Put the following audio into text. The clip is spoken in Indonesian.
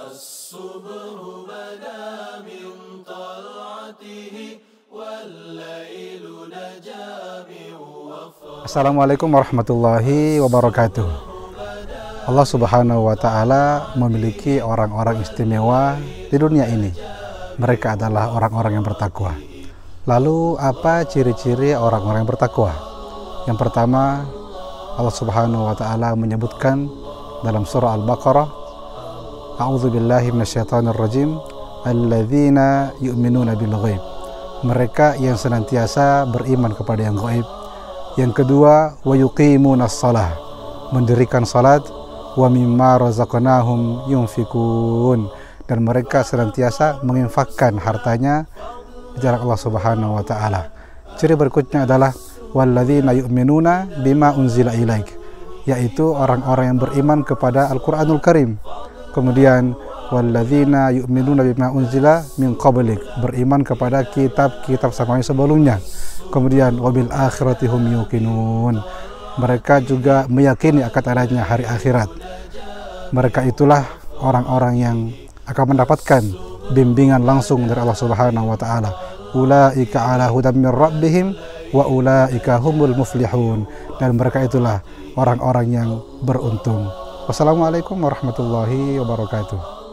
الصبح بدا من طلعته والليل نجا من وفرته. Assalamualaikum warahmatullahi wabarakatuh. Allah Subhanahu wa Ta'ala memiliki orang-orang istimewa di dunia ini. Mereka adalah orang-orang yang bertakwa. Lalu apa ciri-ciri orang-orang yang bertakwa? Yang pertama, Allah Subhanahu wa Ta'ala menyebutkan dalam surah Al-Baqarah, A'udzubillahi minasyaitonirrajim, alladzina yu'minuna bil ghaib. Mereka yang senantiasa beriman kepada yang gaib. Yang kedua, wa yuqimunas shalah, mendirikan salat, wa mimma razaqnahum yunfikun, dan mereka senantiasa menginfakkan hartanya di jalan Allah Subhanahu wa Ta'ala. Ciri berikutnya adalah walladzina yu'minuna bima unzila ilaik, yaitu orang-orang yang beriman kepada Al-Qur'anul Karim. Kemudian walladzina yu'minuna bima unzila min qablik, beriman kepada kitab-kitab samawi sebelumnya. Kemudian wabil akhirati hum yuqinun, mereka juga meyakini akan adanya hari akhirat. Mereka itulah orang-orang yang akan mendapatkan bimbingan langsung dari Allah Subhanahu wa Ta'ala. Ulaika ala hudam min rabbihim wa ulaika humul muflihun, dan mereka itulah orang-orang yang beruntung. Wassalamualaikum warahmatullahi wabarakatuh.